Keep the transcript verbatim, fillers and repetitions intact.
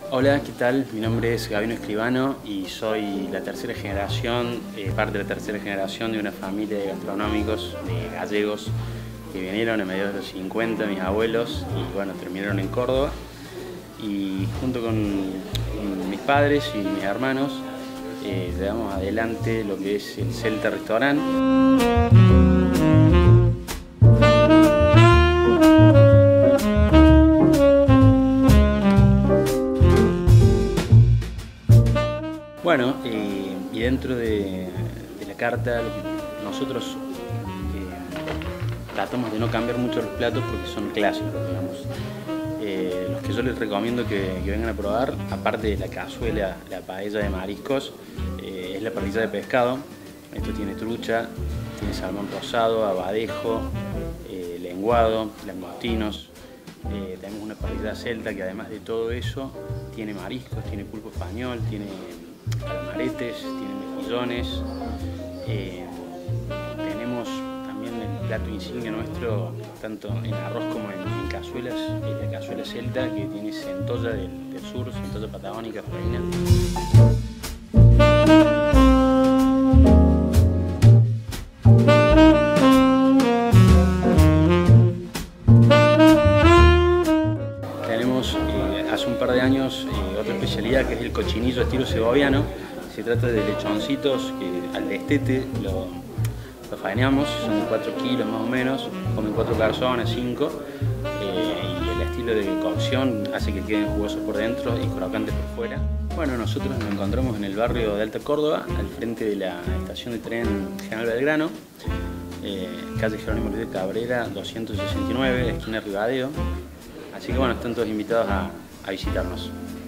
Hola, ¿qué tal? Mi nombre es Gabino Escribano y soy la tercera generación, eh, parte de la tercera generación de una familia de gastronómicos, de gallegos, que vinieron a mediados de los cincuenta, mis abuelos, y bueno, terminaron en Córdoba. Y junto con, con mis padres y mis hermanos, eh, llevamos adelante lo que es el Celta Restaurant. Bueno, eh, y dentro de, de la carta, lo que nosotros eh, tratamos de no cambiar mucho los platos porque son clásicos, digamos. Eh, los que yo les recomiendo que, que vengan a probar, aparte de la cazuela, la paella de mariscos, eh, es la parrilla de pescado. Esto tiene trucha, tiene salmón rosado, abadejo, eh, lenguado, langostinos. Eh, tenemos una parrilla celta que además de todo eso tiene mariscos, tiene pulpo español, tiene calamaretes, tiene mejillones. Eh, tenemos también el plato insignia nuestro, tanto en arroz como en, en cazuelas, es la cazuela celta, que tiene centolla del, del sur, centolla patagónica, reina. Tenemos eh, hace un par de años eh, otra especialidad que es el cochinillo estilo segoviano. Se trata de lechoncitos que al destete lo, lo faenamos, son de cuatro kilos más o menos, comen cuatro personas, cinco, eh, y el estilo de cocción hace que queden jugosos por dentro y crocantes por fuera. Bueno, nosotros nos encontramos en el barrio de Alta Córdoba, al frente de la estación de tren General Belgrano, eh, calle Jerónimo Luis de Cabrera doscientos sesenta y nueve, esquina Rivadeo. Así que bueno, están todos invitados a, a visitarnos.